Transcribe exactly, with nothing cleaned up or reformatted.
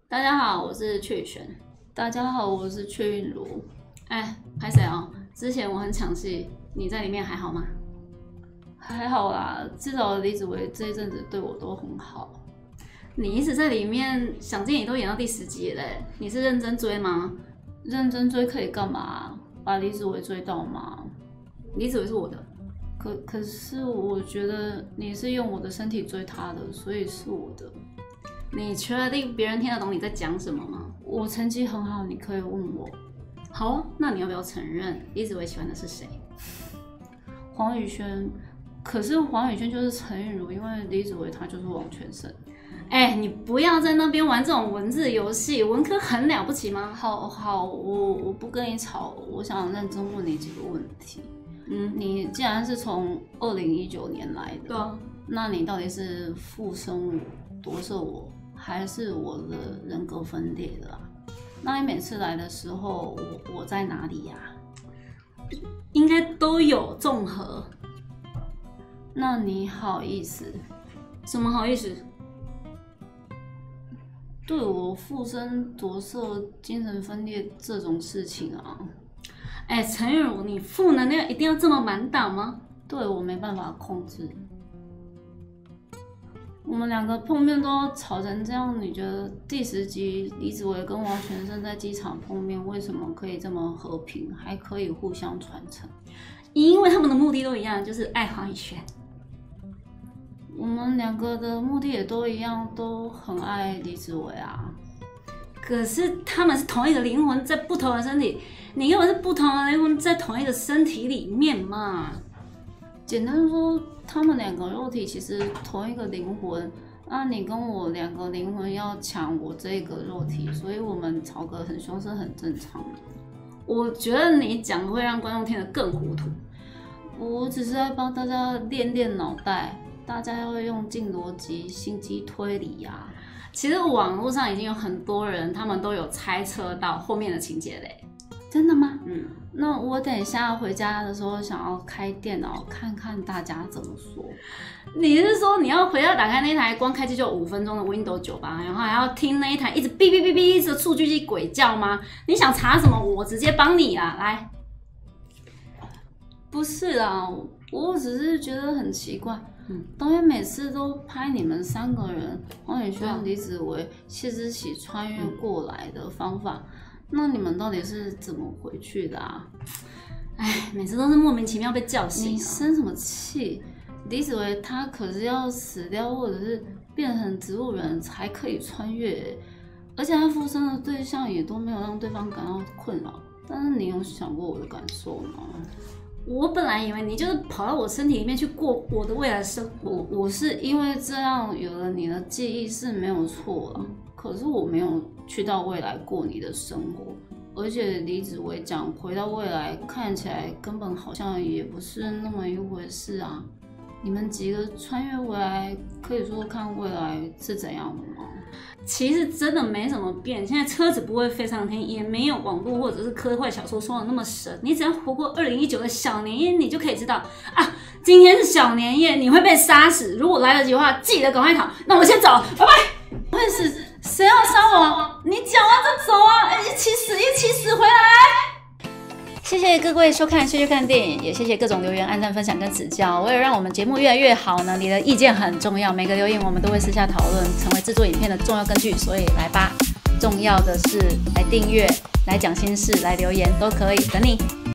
大家好，我是雀宇璇。大家好，我是雀韵如。哎，拍谁啊？之前我很抢戏，你在里面还好吗？还好啦，至少李子维这一阵子对我都很好。你一直在里面，想见你都演到第十集了嘞，你是认真追吗？认真追可以干嘛？把李子维追到吗？李子维是我的，可可是我觉得你是用我的身体追他的，所以是我的。你确定别人听得懂你在讲什么吗？我成绩很好，你可以问我。好，那你要不要承认李子维喜欢的是谁？黄宇轩。可是黄宇轩就是陈韵如，因为李子维他就是王全胜。哎、欸，你不要在那边玩这种文字游戏，文科很了不起吗？好好，我我不跟你吵，我想认真问你几个问题。嗯，你既然是从二零一九年来的，对啊，那你到底是附身我、夺舍我，还是我的人格分裂的啊？那你每次来的时候，我我在哪里呀、啊？应该都有综合。那你好意思？什么好意思？对我附身夺舍、精神分裂这种事情啊？哎、欸，陈韵如，你负能量一定要这么满档吗？对我没办法控制。我们两个碰面都要吵成这样，你觉得第十集李子维跟王全胜在机场碰面，为什么可以这么和平，还可以互相传承？因为他们的目的都一样，就是爱黄宇轩。我们两个的目的也都一样，都很爱李子维啊。可是他们是同一个灵魂，在不同的身体。你根本是不同的灵魂，在同一个身体里面嘛。简单说，他们两个肉体其实同一个灵魂。那你跟我两个灵魂要抢我这个肉体，所以我们吵个很凶是很正常的。我觉得你讲会让观众听得更糊涂。我只是在帮大家练练脑袋。大家要用进逻辑、心机推理呀、啊。其实网络上已经有很多人，他们都有猜测到后面的情节嘞。真的吗？嗯。那我等一下回家的时候，想要开电脑看看大家怎么说。你是说你要回家打开那台光开机就五分钟的 Windows 九吧，然后还要听那一台一直哔哔哔哔的数据机鬼叫吗？你想查什么？我直接帮你啦，来。不是啦，我只是觉得很奇怪。嗯，导演每次都拍你们三个人，黄宇轩、李子维、谢之喜穿越过来的方法，那你们到底是怎么回去的啊？哎，每次都是莫名其妙被叫醒、啊。你生什么气？李子维他可是要死掉，或者是变成植物人才可以穿越，而且他附身的对象也都没有让对方感到困扰。但是你有想过我的感受吗？我本来以为你就是跑到我身体里面去过我的未来生活，我是因为这样有了你的记忆是没有错啦，可是我没有去到未来过你的生活，而且李子维讲回到未来看起来根本好像也不是那么一回事啊。你们几个穿越回来，可以说看未来是怎样的吗？其实真的没什么变，现在车子不会飞上天，也没有网络或者是科幻小说说的那么神。你只要活过二零一九的小年夜，你就可以知道啊，今天是小年夜，你会被杀死。如果来得及的话，记得赶快逃。那我先走，拜拜。我也是，谁要杀我？你讲完就走啊！一起死，一起死回来。谢谢各位收看《学学看电影》，也谢谢各种留言、按赞、分享跟指教。为了让我们节目越来越好呢，你的意见很重要，每个留言我们都会私下讨论，成为制作影片的重要根据。所以来吧，重要的是来订阅、来讲心事、来留言都可以，等你。